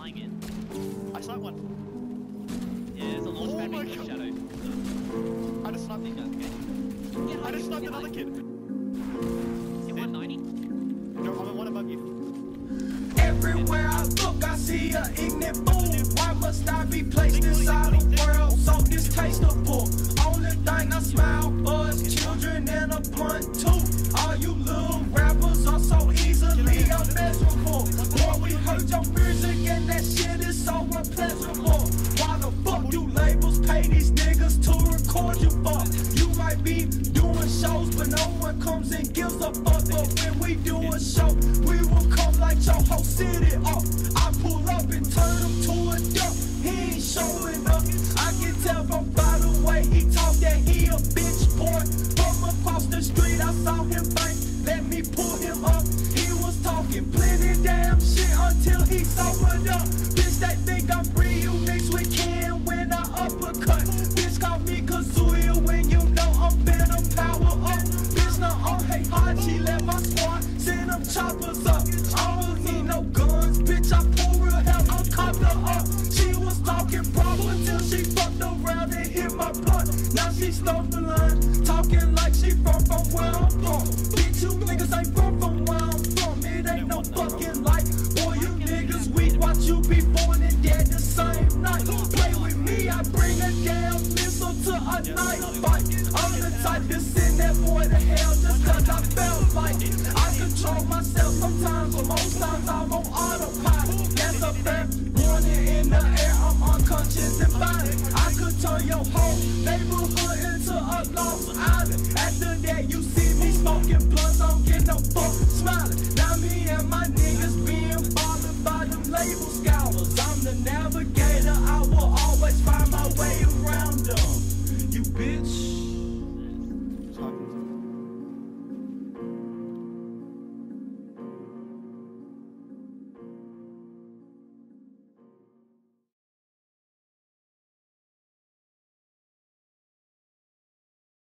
flying in. I sniped one. Yeah, there's a launch pad in the shadow. I just sniped the guy. Yeah, I just sniped another kid. Hit 190. No, I'm one above you. Everywhere I look, I see a ignorant fool. Why must I be placed inside a world so distasteful? Only thing I smile for is children and a blunt too. All you little rappers are so easily unmeasurable. Boy, we heard your music and that shit is so unpleasurable. Why the fuck you labels pay these niggas to record you for? You might be doing shows, but no one comes and gives a fuck. But when we do a show, we will come like your whole city up. I pull up and turn him to a duck. He ain't showing up. I can tell from by the way he talk that he a bitch boy. From across the street, I saw him think, let me pull him up. He was talking plenty damn shit until he sobered up. Bitch, they think I'm free, you mix with Ken when I uppercut. Bitch, call me Kazuya when you know I'm finna power up. Bitch, no, oh, hey, hard, she left my squad, send them choppers up. I don't need no guns, bitch, I pull real hell, I'm copped her up. She was talking proper till she fucked around and hit my blunt. Now she stole the line, talking like she from where I'm from. Bitch, you niggas ain't from where I'm from. It ain't no fucking light. Boy, you niggas weak, watch you be born and dead the same night. Play with me, I bring a damn missile to a night fight. I'm the type to send that boy to hell just cause I felt like I control myself sometimes, but most times I'm on autopilot. That's a fact. Warning in the air, I'm unconscious and violent. I could turn your whole neighborhood into a lost island. After that, you see me smoking blunts, I don't get no fuck smiling. Now me and my niggas being bothered by them label scholars. I'm the navigator, I will always find my way around them. You bitch.